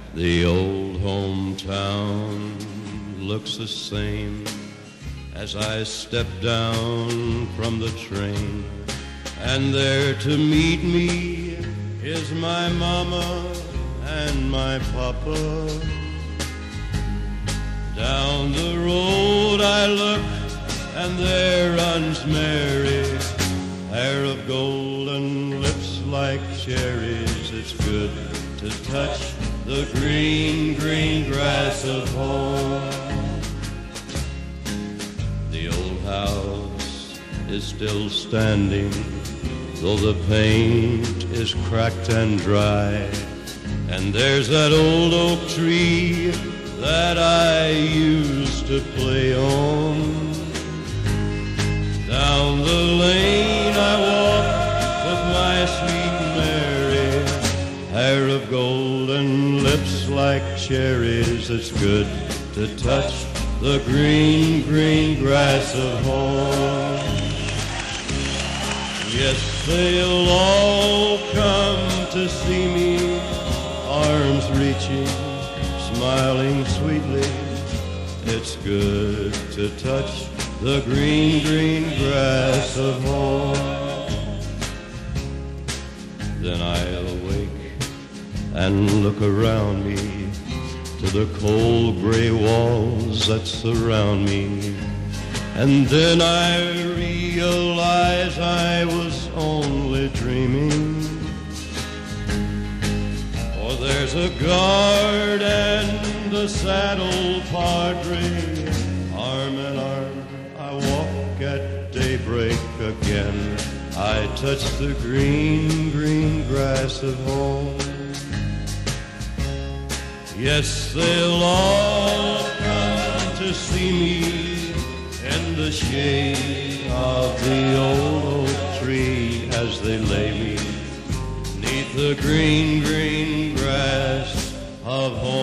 The old hometown looks the same as I step down from the train, and there to meet me is my mama and my papa. Down the road I look, and there runs Mary, hair of gold and lips like cherries. It's good to touch the green, green grass of home. The old house is still standing, though the paint is cracked and dry. And there's that old oak tree that I used to play on. Down the lane I walk with my sweet Mary, hair of gold and lips like cherries. It's good to touch the green, green grass of home. Yes, they'll all come to see me, arms reaching, smiling sweetly. It's good to touch the green, green grass of home. Then I'll wake and look around me to the cold gray walls that surround me, and then I realize I was only dreaming. For there's a guard and a saddle padre, arm in arm I walk at daybreak again. I touch the green, green grass of home. Yes, they'll all come to see me in the shade of the old oak tree as they lay me 'neath the green, green grass of home.